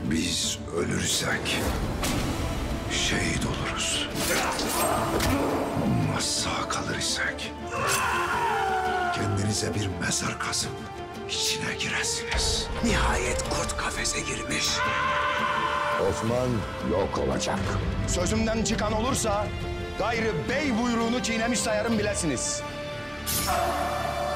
Biz ölürsek şehit oluruz. Ama sağ kalır isek kendinize bir mezar kazıp içine giresiniz. Nihayet kurt kafese girmiş. Osman yok olacak. Sözümden çıkan olursa gayrı bey buyruğunu çiğnemiş sayarım bilesiniz.